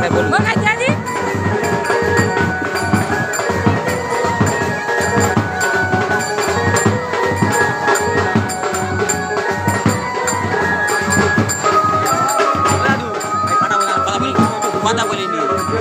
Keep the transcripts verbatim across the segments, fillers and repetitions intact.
কোথায় বলবো? কথা বলিনি।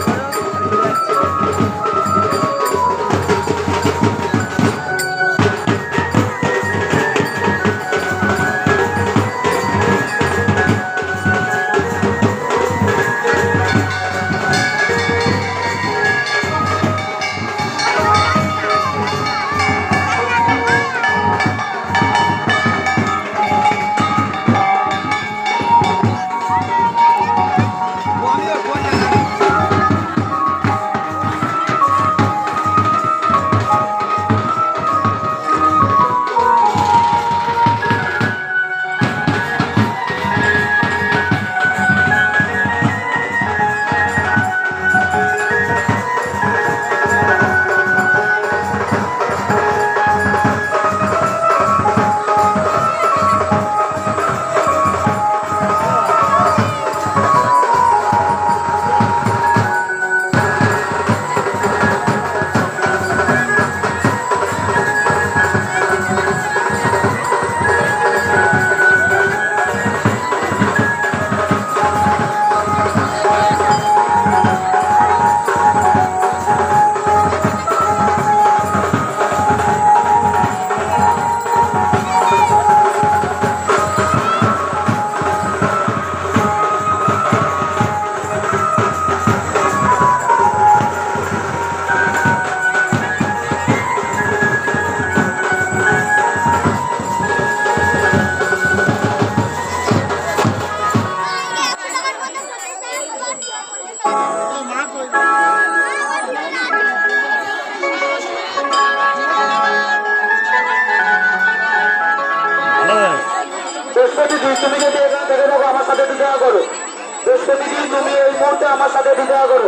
তুমি যদি এখান থেকে থাকো আমার সাথে বিবাহ করো। বৃহস্পতিজি তুমি এই মুহূর্তে আমার সাথে বিবাহ করো।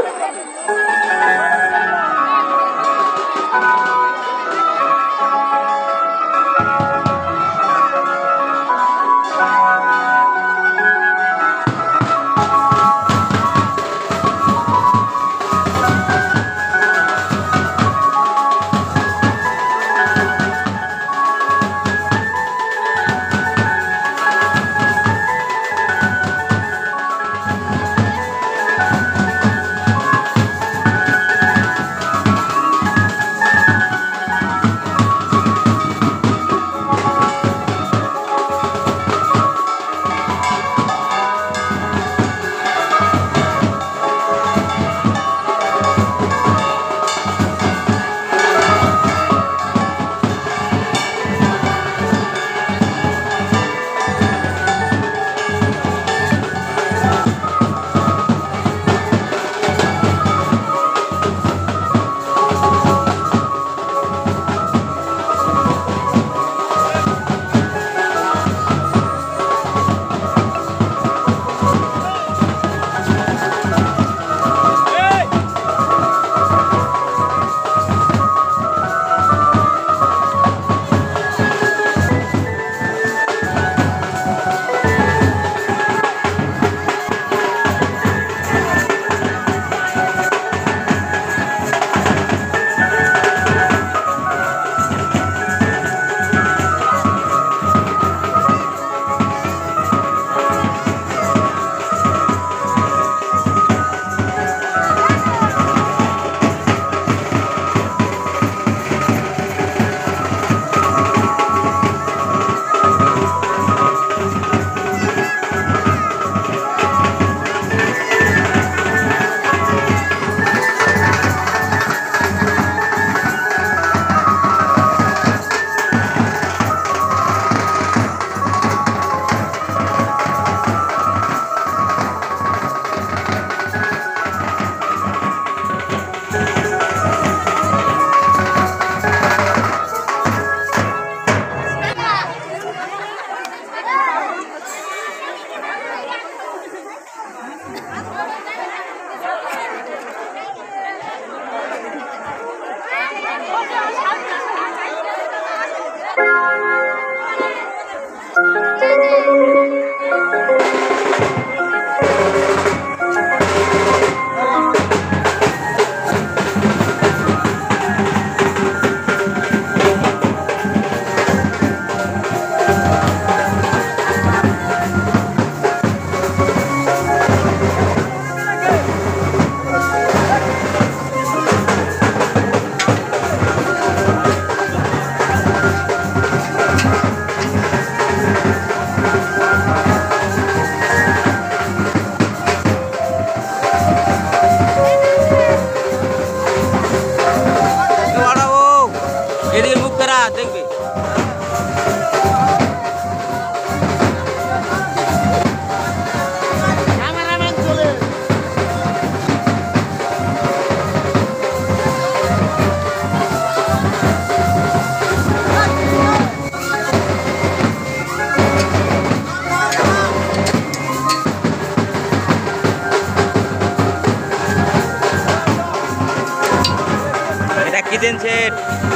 দিয়েছেন সেট।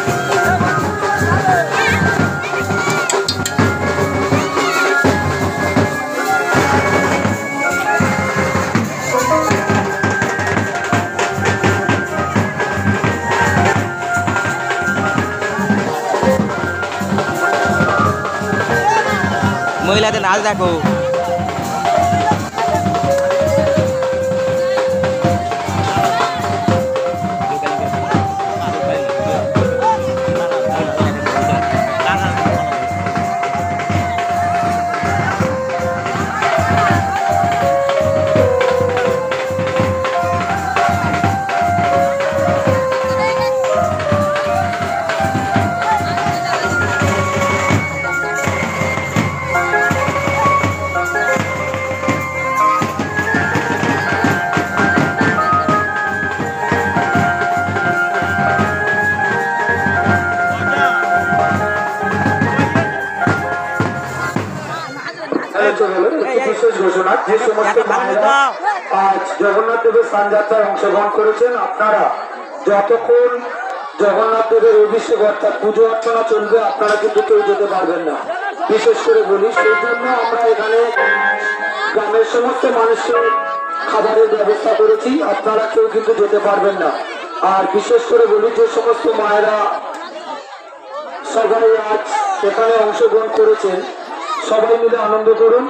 মহিলাদের নাচ দেখো। বিশেষ ঘোষণা, যে সমস্ত মায়েরা আজ জগন্নাথ দেবের স্নানযাত্রায় অংশগ্রহণ করেছেন, আপনারা যতক্ষণ জগন্নাথ দেবের অভিষেক অর্থাৎ পুজো অর্চনা চলবে আপনারা কিন্তু কেউ যেতে পারবেন না। বিশেষ করে বলি, সেই জন্য আমরা এখানে গ্রামের সমস্ত মানুষকে খাবারের ব্যবস্থা করেছি, আপনারা কেউ কিন্তু যেতে পারবেন না। আর বিশেষ করে বলি, যে সমস্ত মায়েরা সবাই আজ এখানে অংশগ্রহণ করেছেন সবাই মিলে আনন্দ করুন।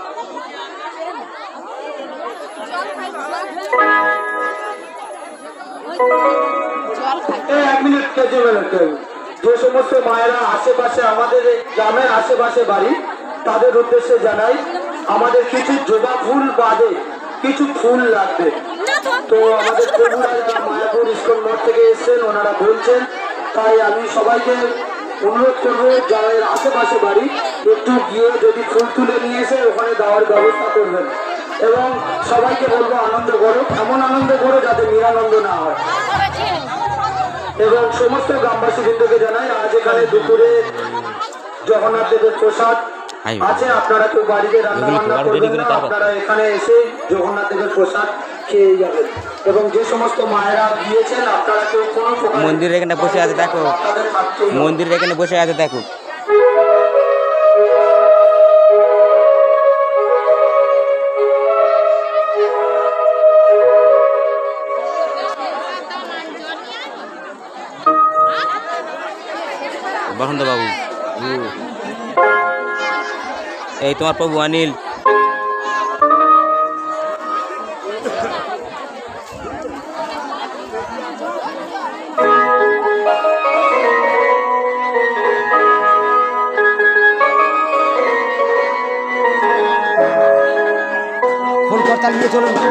এক মিনিট কেটে মিনিট যে সমস্ত মায়েরা আশেপাশে আমাদের গ্রামের আশেপাশে বাড়ি তাদের উদ্দেশ্যে জানাই, আমাদের কিছু জবা ফুল বাদে কিছু ফুল লাগবে। তো আমাদের প্রভুরা যারা মায়াপুর ইস্কন মঠ থেকে এসছেন ওনারা বলছেন, তাই আমি সবাইকে অনুরোধ করবো যারা এর আশেপাশে বাড়ি একটু গিয়ে যদি ফুল তুলে নিয়ে এসে ওখানে দেওয়ার ব্যবস্থা করবেন। এবং সবাইকে বলবো আনন্দ করো, এমন আনন্দ করো যাতে নিরানন্দ না হয়। এবং সমস্ত গ্রামবাসী বৃন্দকে জানাই, আজ এখানে দুপুরে জগন্নাথ দেবের প্রসাদ আছে, আপনারা কেউ বাড়িতে রান্না বান্না করবেন না, আপনারা এখানে এসে জগন্নাথ দেবের প্রসাদ খেয়ে যাবেন। এবং যে সমস্ত মায়েরা গিয়েছেন আপনারা কেউ কোনো মন্দিরের এখানে বসে আছে দেখো, মন্দিরের এখানে বসে আছে দেখো। বসন্ত বাবু, এই তোমার প্রভু অনিল। ফোন করতে নিয়ে চলুন।